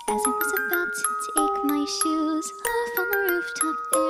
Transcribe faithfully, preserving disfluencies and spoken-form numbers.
As I was about to take my shoes off on the rooftop, there